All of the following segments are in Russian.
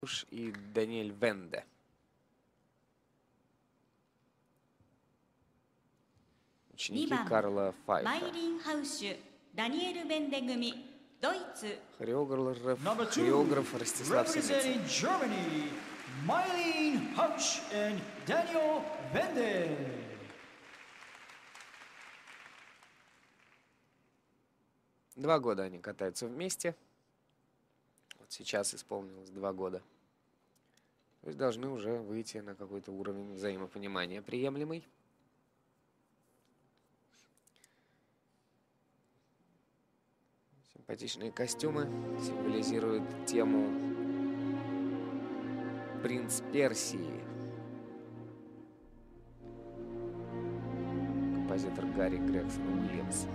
и Даниэль Венде. Ученики Карла Файфа. Хореограф Ростислав Синицын. Майлин Хауш и Даниэль Венде. Два года они катаются вместе. Вот сейчас исполнилось 2 года. То есть должны уже выйти на какой-то уровень взаимопонимания приемлемый. Симпатичные костюмы символизируют тему «Принц Персии». Композитор Гарри Грегсон Уильямс.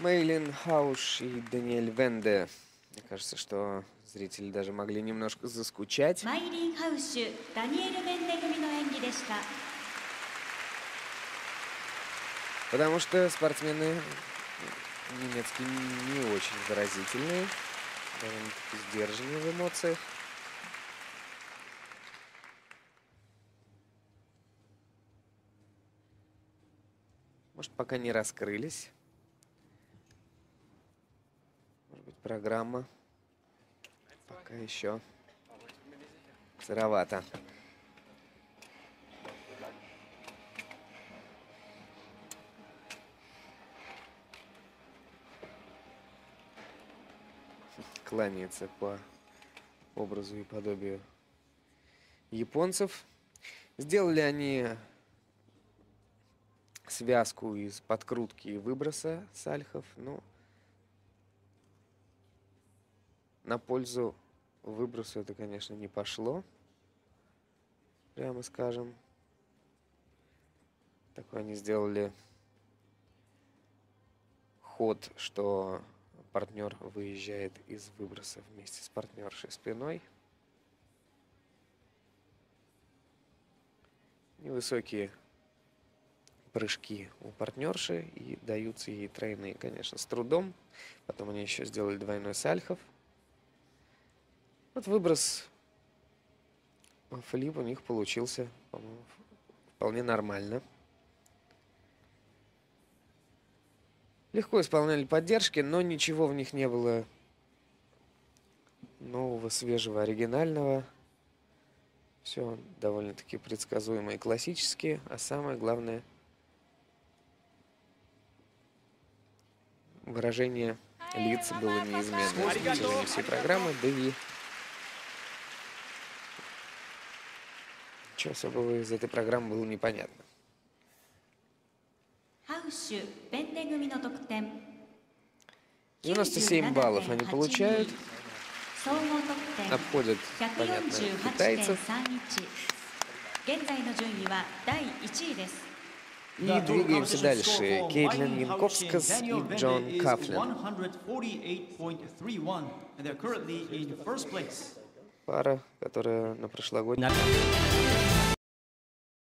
Мейлин Хауш и Даниэль Венде. Мне кажется, что зрители даже могли немножко заскучать. マイリン・ハウシュ、ダニエル・ベンデ組の演技でした。 Потому что спортсмены немецкие не очень выразительные, довольно-таки сдержанные в эмоциях. Может, пока не раскрылись. Может быть, программа пока еще сыровата. Кланяется по образу и подобию японцев. Сделали они связку из подкрутки и выброса сальхов, но на пользу выбросу это, конечно, не пошло, прямо скажем. Такой они сделали ход, что партнер выезжает из выброса вместе с партнершей спиной. Невысокие прыжки у партнерши и даются ей тройные, конечно, с трудом. Потом они еще сделали двойной сальхов. Вот выброс флип у них получился, по-моему, вполне нормально. Легко исполняли поддержки, но ничего в них не было нового, свежего, оригинального. Все довольно-таки предсказуемо и классически, а самое главное — выражение лиц было неизменно в течение всей программы, да и ничего особого из этой программы было непонятно. ハウシュ、ベンデ組の得点 97 баллов они получают. 総合得点 Обходят, понятно, китайцев. 148.31。現在の順位は第1位です。 И двигаемся дальше. Кейтлин Янковскас и Джон Кафлин. 148.31, and they're currently in first place. Пара, которая на прошлогоднем